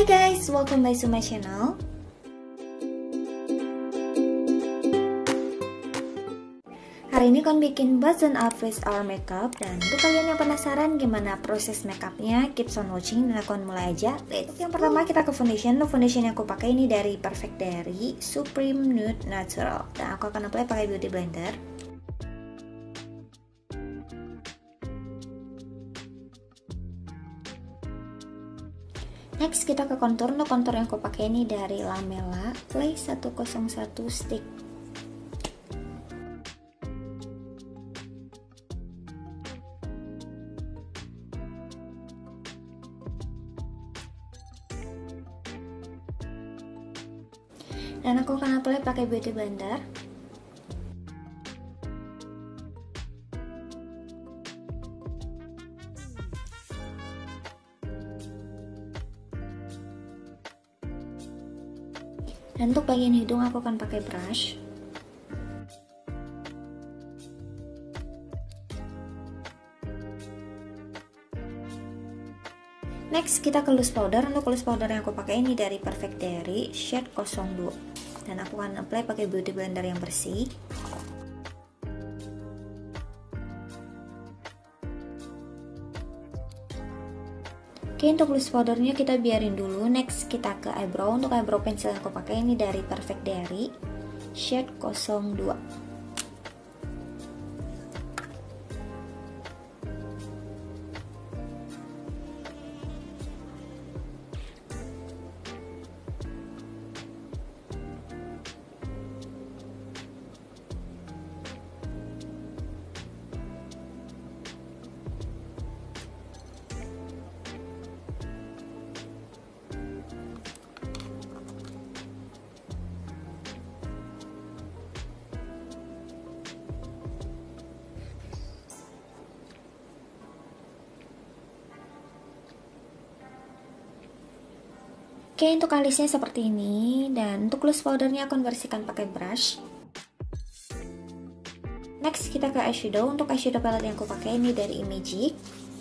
Hi guys, welcome back to my channel. Hari ini kon bikin button up with our makeup. Dan untuk kalian yang penasaran gimana proses makeupnya, keep on watching dan akon mulai aja. Yang pertama kita ke foundation. Foundation yang aku pakai ini dari Perfect Diary Supreme Nude Natural. Dan aku akan apply pakai beauty blender. Next kita ke contour. Untuk contour yang aku pakai ini dari Lamela Play 101 Stick. Dan aku akan apply pakai beauty blender. Dan untuk bagian hidung aku akan pakai brush. Next kita ke loose powder. Untuk loose powder yang aku pakai ini dari Perfect Diary shade 02. Dan aku akan apply pakai beauty blender yang bersih. Oke, untuk loose powdernya kita biarin dulu. Next kita ke eyebrow. Untuk eyebrow pencil yang aku pakai ini dari Perfect Diary shade 02. Oke, untuk alisnya seperti ini. Dan untuk loose powdernya aku bersihkan pakai brush. Next kita ke eyeshadow. Untuk eyeshadow palette yang aku pakai ini dari Imagic.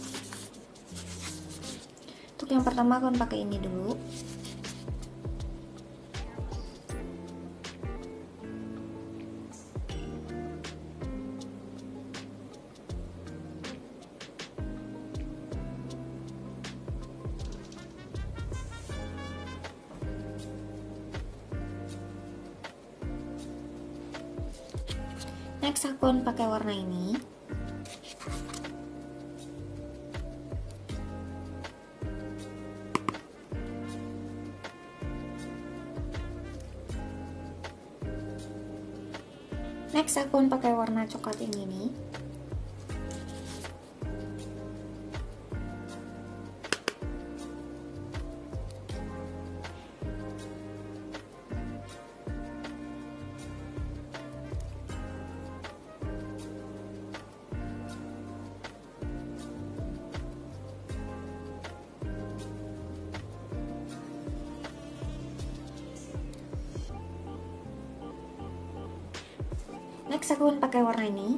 Untuk yang pertama aku pakai ini dulu. Next aku pakai warna ini. Next aku pakai warna coklat ini nih. Next aku pakai warna ini.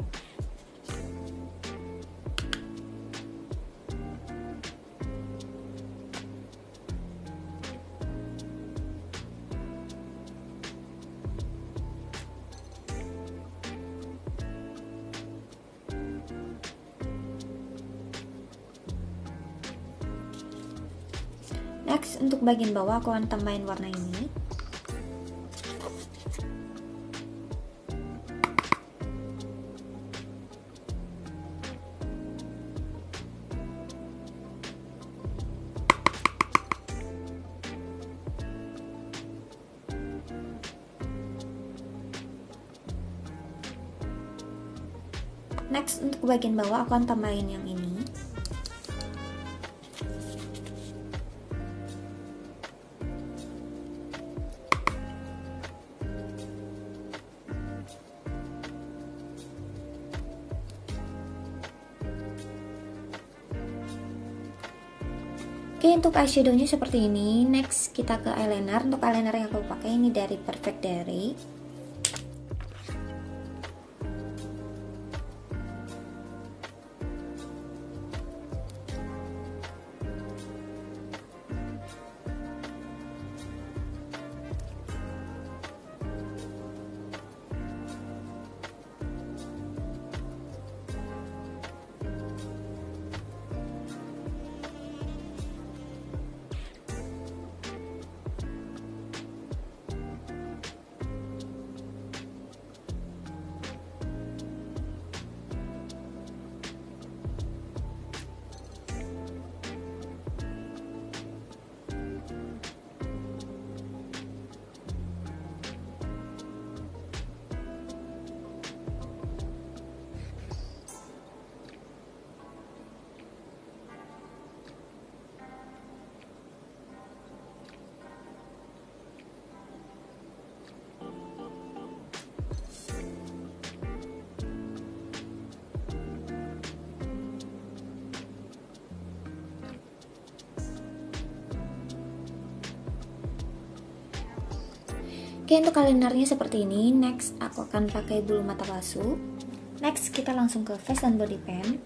Next untuk bagian bawah aku akan tambahin warna ini. Next untuk bagian bawah aku akan tambahin yang ini. Oke, untuk eyeshadownya seperti ini. Next kita ke eyeliner. Untuk eyeliner yang aku pakai ini dari Perfect Diary. Oke, untuk eyelinernya seperti ini. Next, aku akan pakai bulu mata palsu. Next, kita langsung ke face and body pen.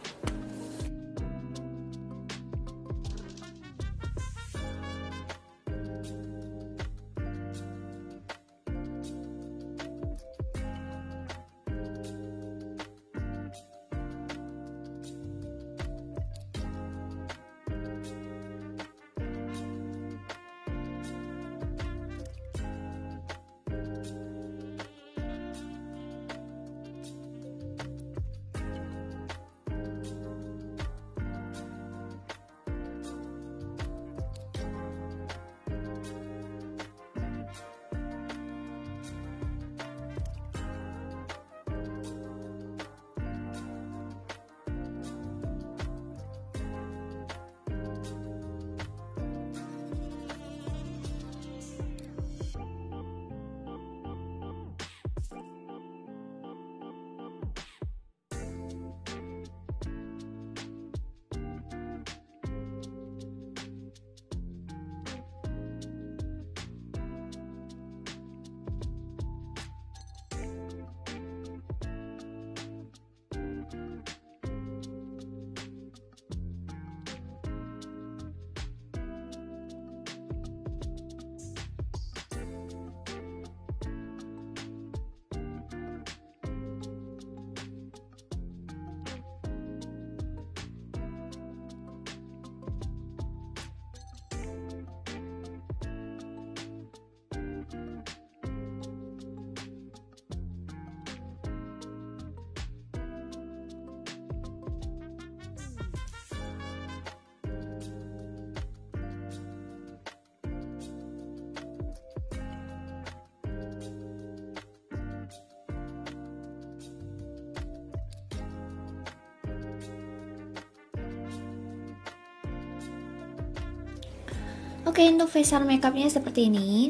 Oke, untuk facial makeupnya seperti ini.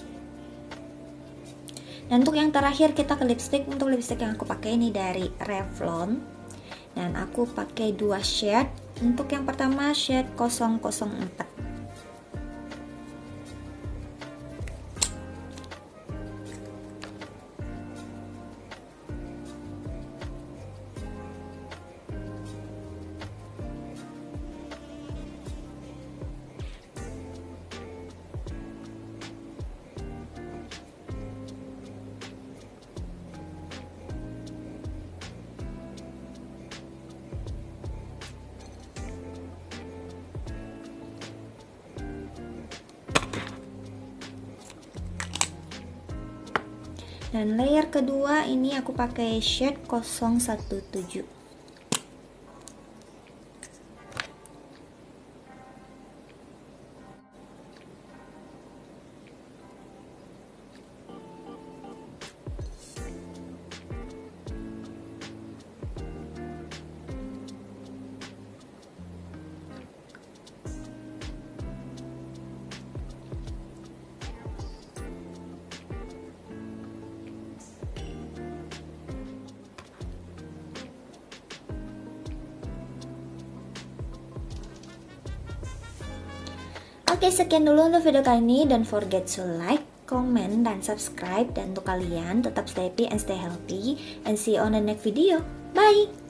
Dan untuk yang terakhir kita ke lipstick. Untuk lipstick yang aku pakai ini dari Revlon. Dan aku pakai 2 shade. Untuk yang pertama shade 004. Dan layer kedua ini aku pakai shade 017. Oke, sekian dulu untuk video kali ini. Don't forget to like, comment, dan subscribe. Dan untuk kalian tetap stay happy and stay healthy. And see you on the next video. Bye!